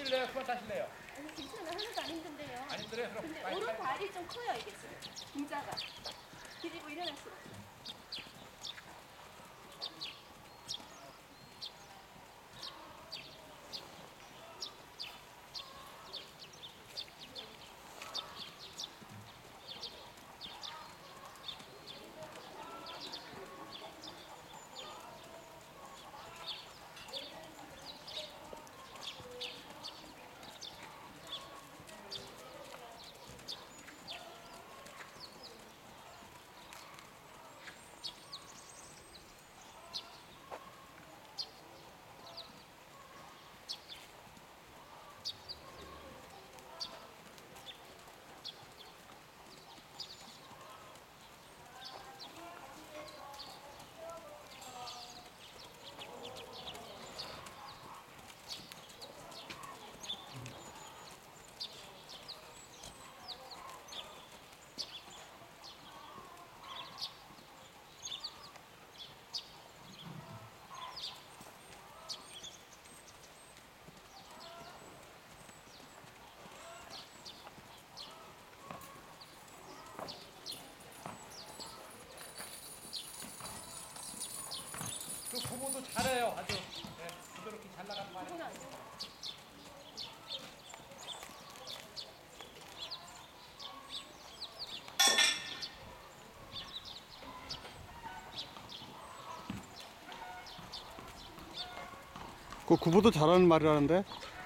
힘들래요? 그만 타실래요? 아니 괜찮아요. 하나도 안 힘든데요. 안 힘들어요? 그럼 근데 빨리 오른 발이 좀 커요 이게 지금. 등자가. 뒤집어 일어날수록. 그 부모도 잘해요. 아주. 네, 부드럽게 잘 나가는 말이에요. 그건 안 돼요. 그 구보도 잘하는 말이라는데?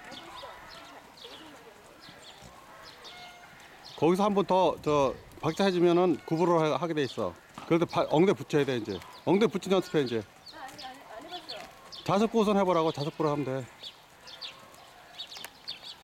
거기서 한 번 더 박자 해주면은 구보를 하게 돼 있어. 그래도 엉덩이 붙여야 돼 이제. 엉덩이 붙이는 연습해 이제. 안 해봤어요. 자석 고선 해보라고. 자석 보러 하면 돼.